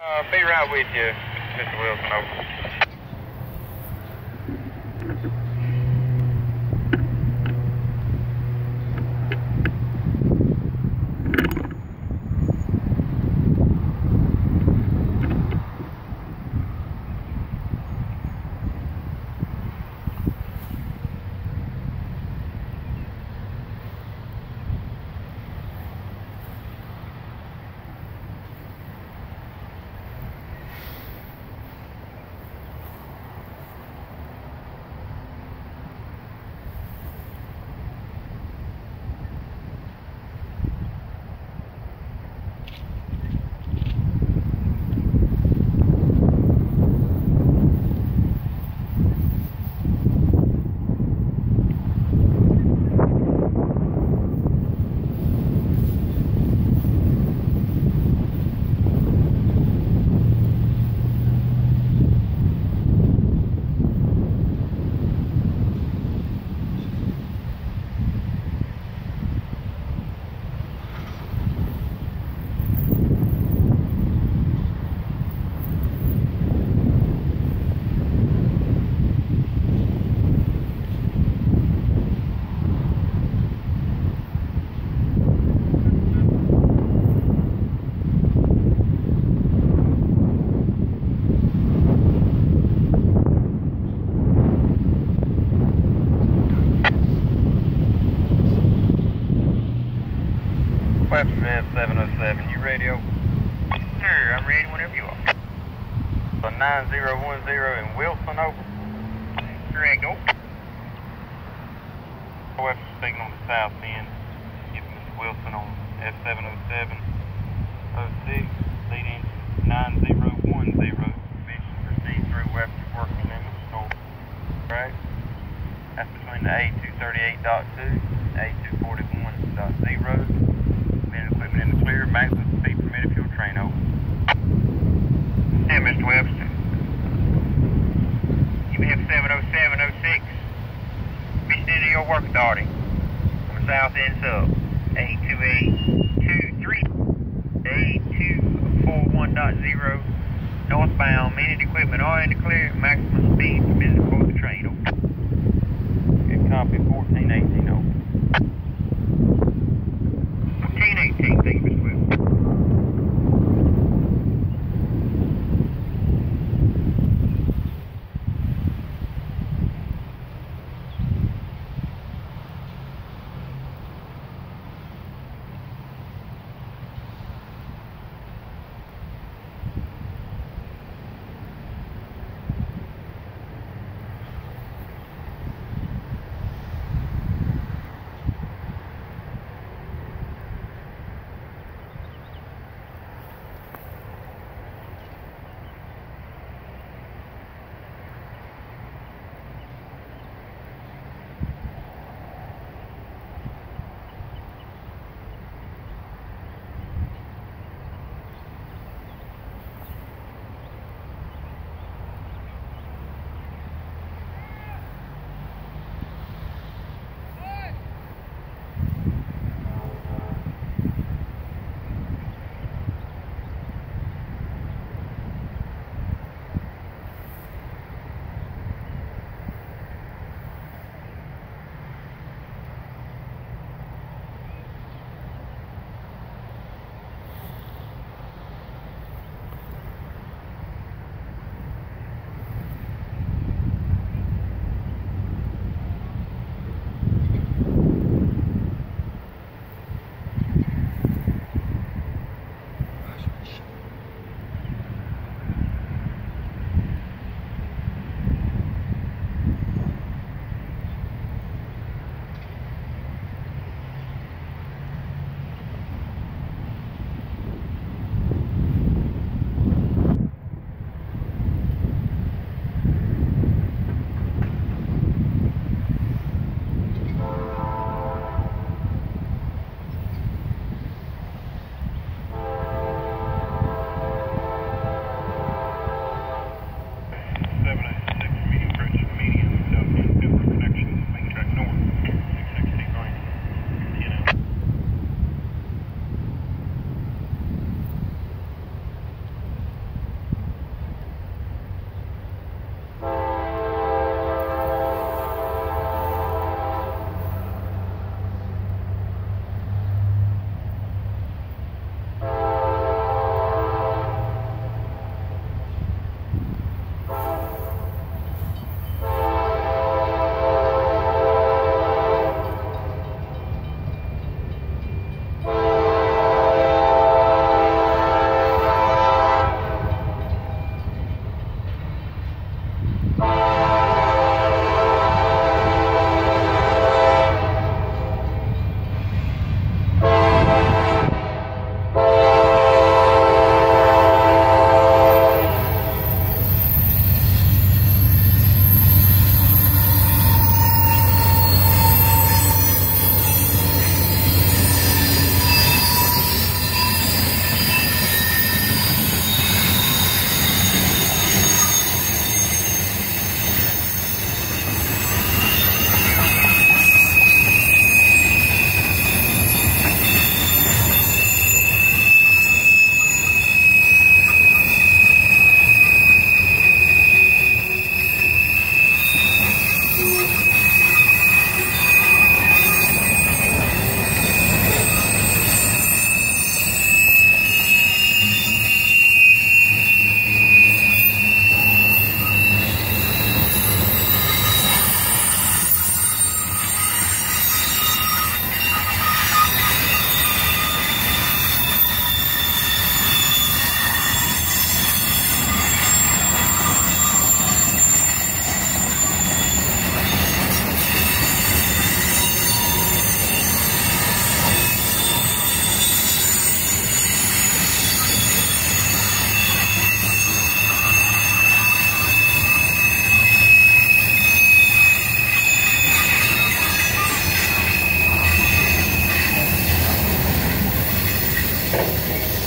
Be right with you, Mr. Wilson. Over. Webster 707, you radio? Sure, I'm ready whenever you are. So 9010 in Wilson, over. Correct, over. Webster speaking on the south end. Give Mr. Wilson on F707, 06, lead engine 9010. Permission to proceed through Webster working limit store. Right? That's between the A238.2 and A241.0. Equipment in the clear, maximum speed permitted, fuel train over. Yeah, Mr. Webster. You have 70706. Mission into your work authority. On the south end sub. 82823. 8241.0. Northbound, minute equipment all in the clear, maximum speed permitted aboard the train. Over. Good copy, 1418 over. 1418, thank you, Mr. Webster. Alright.